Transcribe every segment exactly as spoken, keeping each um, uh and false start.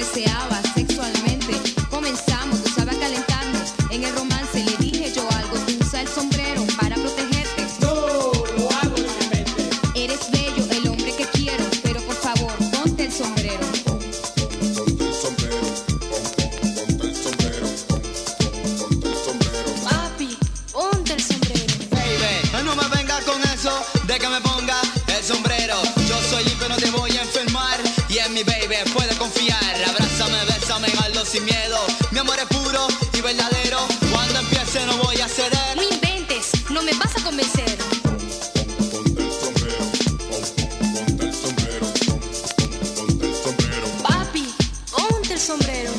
deseaba sexualmente. Comenzamos, tú sabes, a calentarnos. En el romance le dije yo algo. Tú usa el sombrero para protegerte. No, lo hago en mi mente. Eres bello, el hombre que quiero. Pero por favor, ponte el sombrero. Ponte el sombrero, ponte el sombrero, ponte el sombrero. Papi, ponte el sombrero. Baby, no me venga con eso de que me ponga el sombrero. Yo soy limpio, no te voy a enfermar. Y en mi baby puedes confiar. Abrázame, bésame, hazlo sin miedo. Mi amor es puro y verdadero. Cuando empiece no voy a ceder. No inventes, no me vas a convencer. Ponte el sombrero, ponte el sombrero, ponte el sombrero. Papi, ponte el sombrero.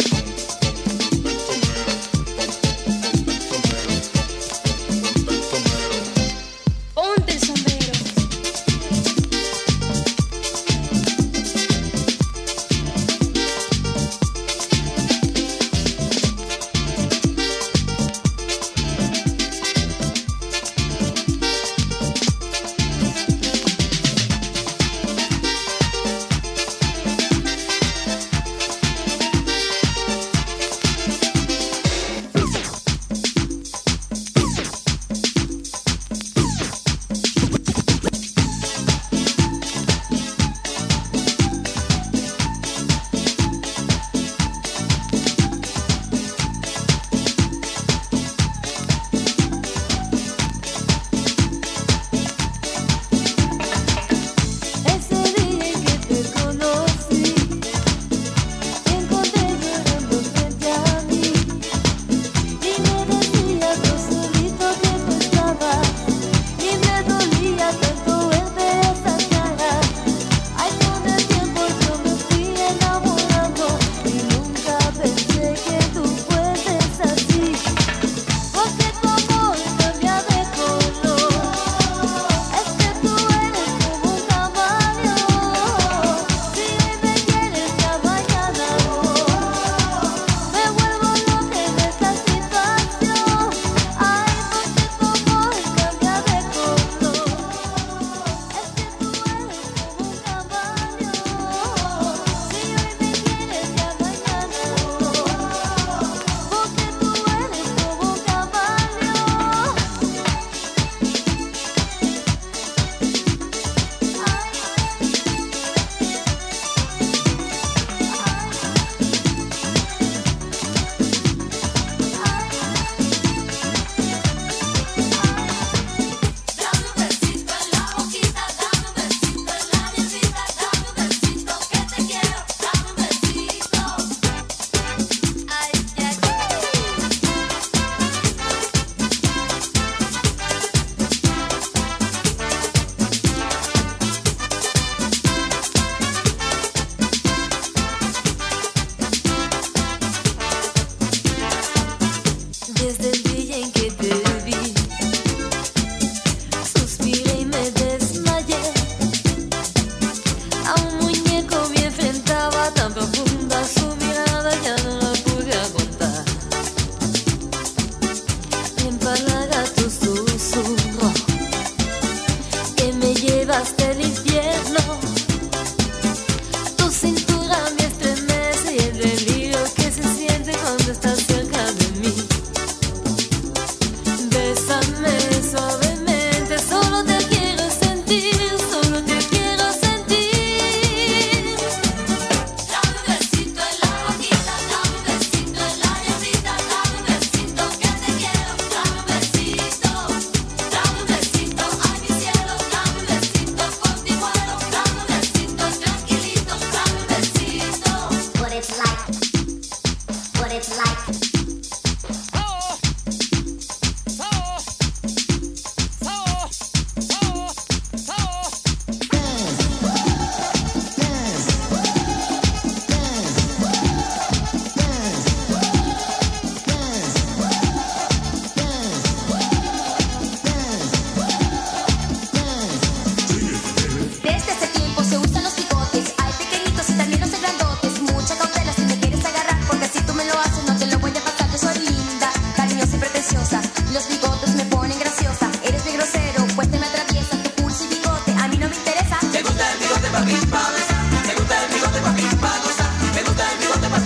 Ponte el sombrero. Te lo voy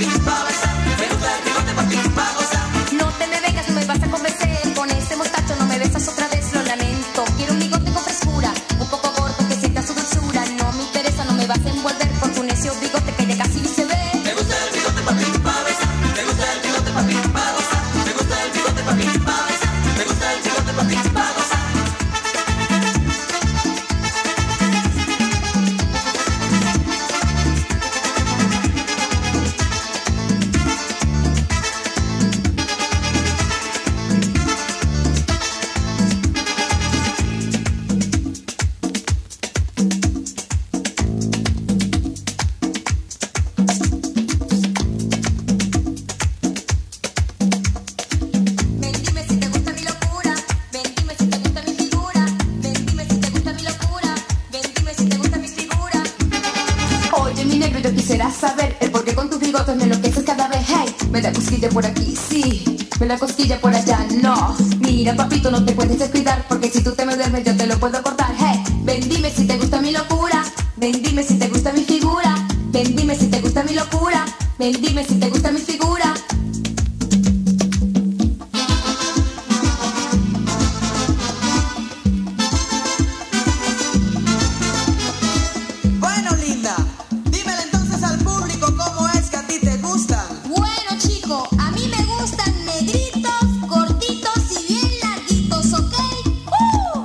papi, pa' besar. Me gusta el bigote, papi, pa' gozar. No te me vengas, no me vas a convencer. Con ese mostacho no me besas otra vez, lo lamento. Quiero un bigote con frescura, un poco gordo que sienta su dulzura. No me interesa, no me vas a envolver con tu necio bigote que ya casi ni se ve. Me gusta el bigote, papi, pa' besar. Me gusta el bigote, papi, pa' gozar. Me gusta el bigote, papi, pa' besar. Me gusta el bigote, papi, pa' gozar. Saber el por qué con tus bigotes me enloqueces cada vez. Hey, me da cosquilla por aquí, sí, me da cosquilla por allá, no. Mira, papito, no te puedes descuidar, porque si tú te me duermes yo te lo puedo cortar. Hey, ven, dime si te gusta mi locura. Ven, dime si te gusta mi figura. Ven, dime si te gusta mi locura. Ven, dime si te gusta mi figura. Bueno, linda, dímele entonces al público cómo es que a ti te gustan. Bueno, chico, a mí me gustan negritos, cortitos y bien larguitos, ¿ok? ¡Uh!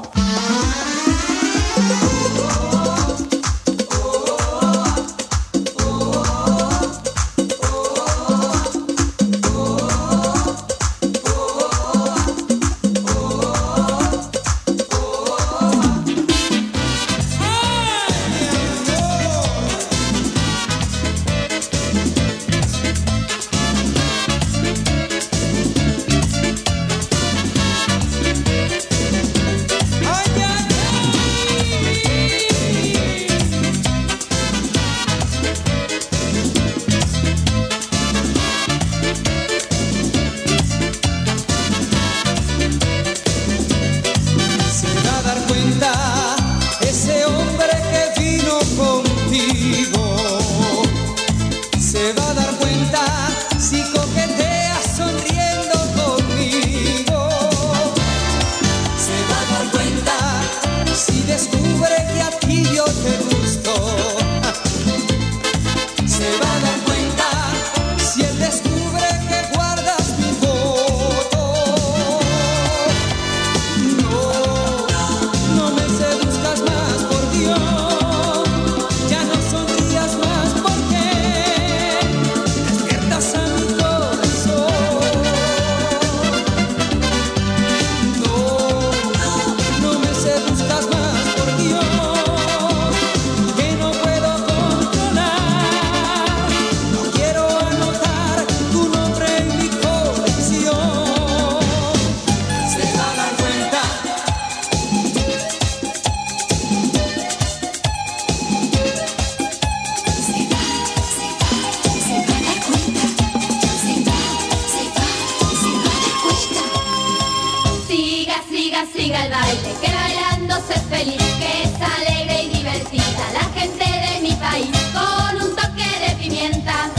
siga el baile, que bailando se es feliz, que es alegre y divertida la gente de mi país, con un toque de pimienta.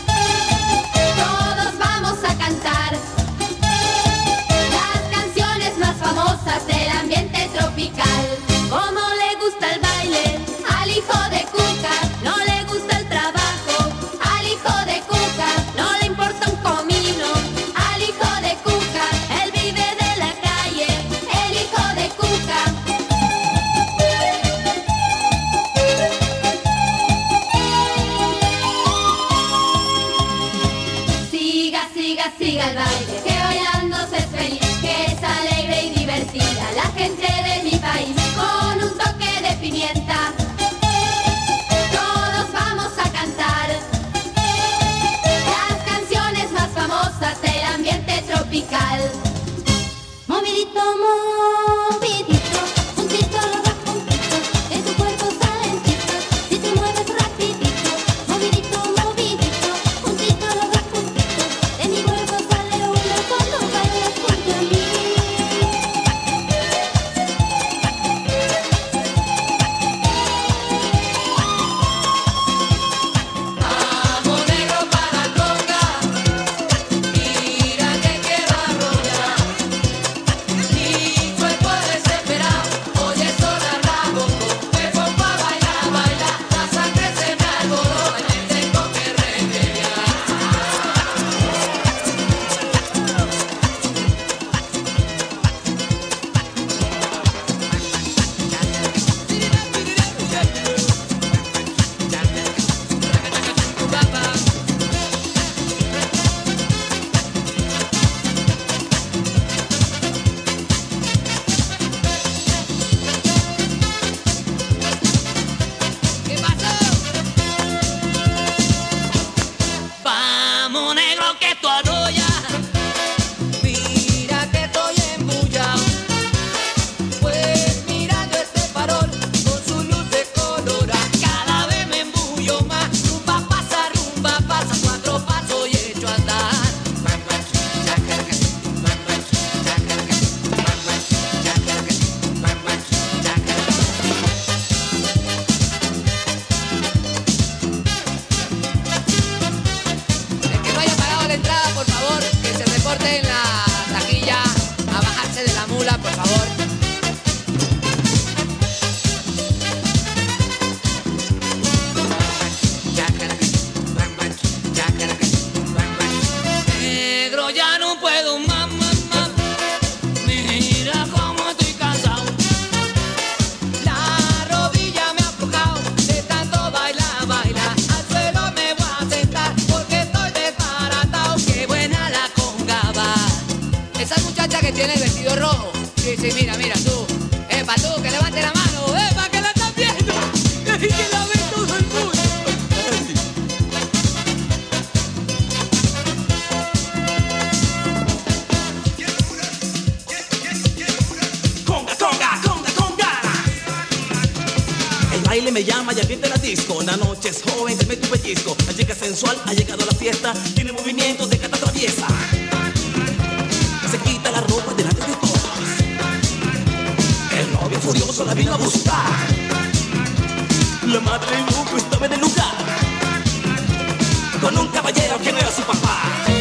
Todos vamos a cantar las canciones más famosas del ambiente tropical. Como le gusta el baile al hijo de Cuca, no le gusta el trabajo al hijo de Cuca, no le importa un comino al hijo de Cuca, él vive de la calle, el hijo de Cuca. Siga, siga, siga el baile, que bailando se es feliz, que es alegre y divertida la gente de mi país, con un toque de pimienta. Todos vamos a cantar las canciones más famosas del ambiente tropical. Movidito, movidito, juntito lo va juntito, de tu cuerpo salentito, si te mueves rapidito. Movidito, movidito, juntito lo va juntito, de mi cuerpo sale uno cuando bailas junto a mí. veo que tú arrollas. Mira que estoy embullado. Pues mirando este farol con su luz de colora. Cada vez me embullo más. Rumba pasa, rumba pasa. Cuatro pasos y echo a andar. El que no haya pagado la entrada, por favor, que se reporte en la taquilla a bajarse de la mula, por favor. Negro, ya no puedo más, más, más. Mira cómo estoy cansado. La rodilla me ha aflojado de tanto bailar, bailar. Al suelo me voy a sentar porque estoy desbaratado. Qué buena la conga va. Esa muchacha que tiene el vestido rojo. Sí, sí, mira, mira, tú. Epa, tú, que levante la mano. Epa, que la están viendo. Y que la ve todo el mundo. Conga, conga, conga, conga. El baile me llama y ambiente la disco. La noche es joven, te mete un pellizco. La chica sensual ha llegado a la fiesta. Tiene movimientos de gata traviesa. Se quita la ropa delante de todos. El novio furioso la vino a buscar. La madre del grupo estaba en el lugar con un caballero que no era su papá.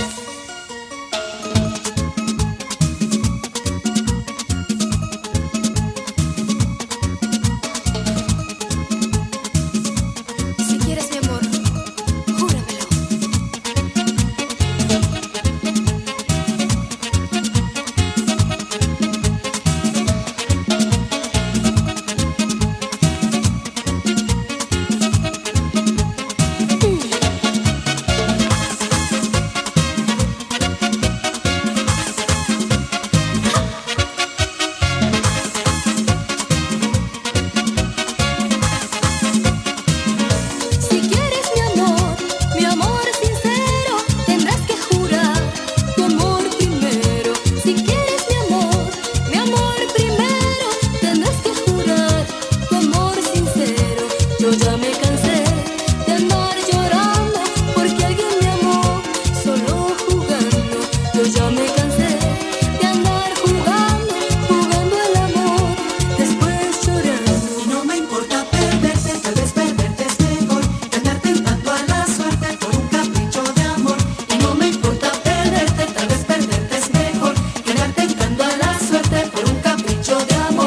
Si quieres mi amor, júramelo. Si quieres mi amor, mi amor sincero, tendrás que jurar tu amor primero. Si quieres mi amor, mi amor primero, tendrás que jurar tu amor sincero. Yo ya me cansé de andar llorando porque alguien me amó solo jugando. Yo ya me cansé de andar jugando, jugando el amor, después llorando. Y no me importa perderte, tal vez perderte es mejor que andar tentando a la suerte por un capricho de amor. Y no me importa perderte, tal vez perderte es mejor que andar tentando a la suerte por un capricho de amor.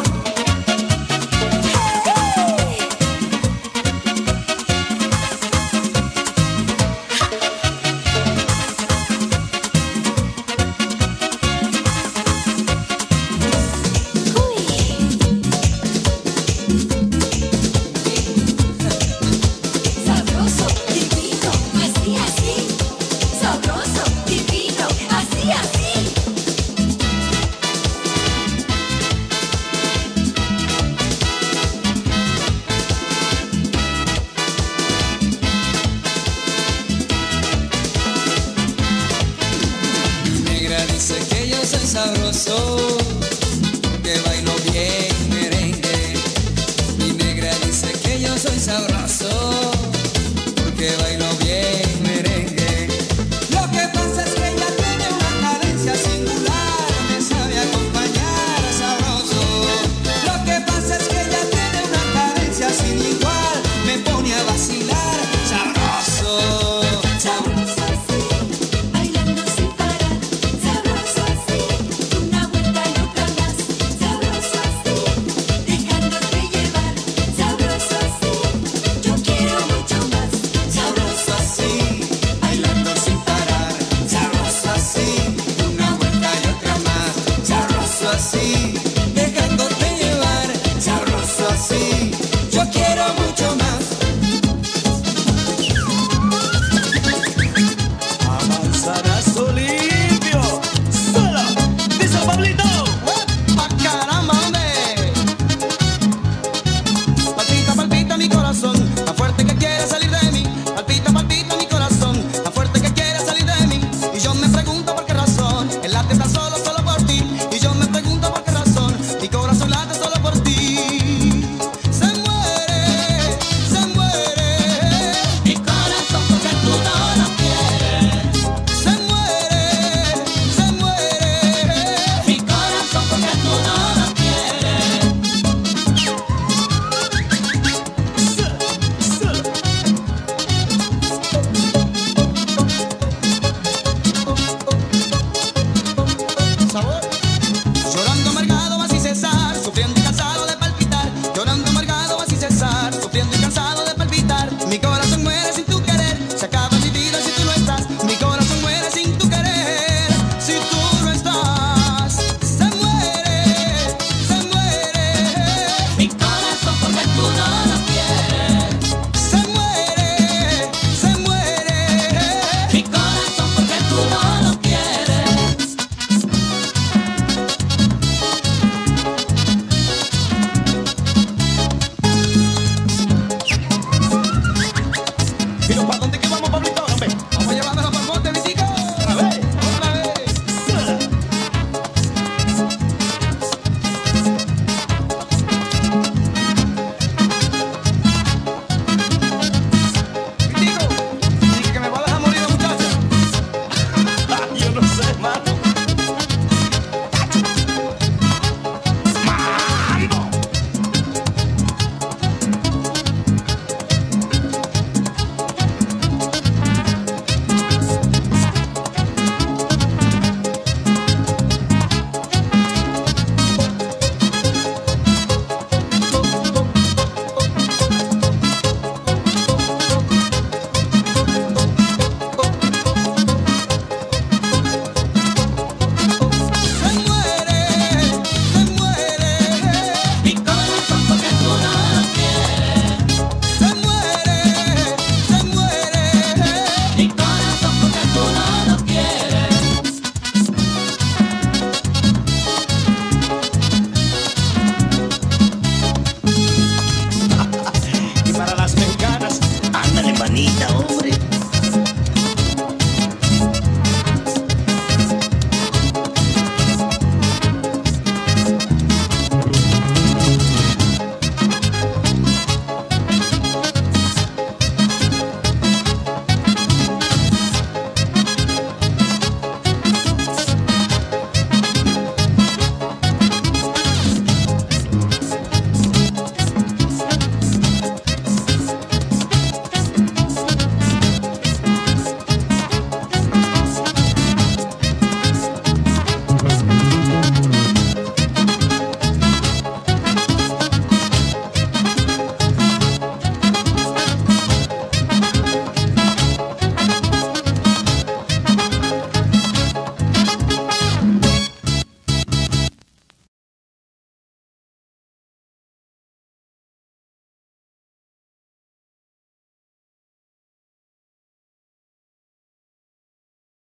Sabroso, divino, así, así. Sabroso, divino, así, así. Mi negra dice que yo soy sabroso, que bailo bien merengue. Mi negra dice que yo soy sabroso,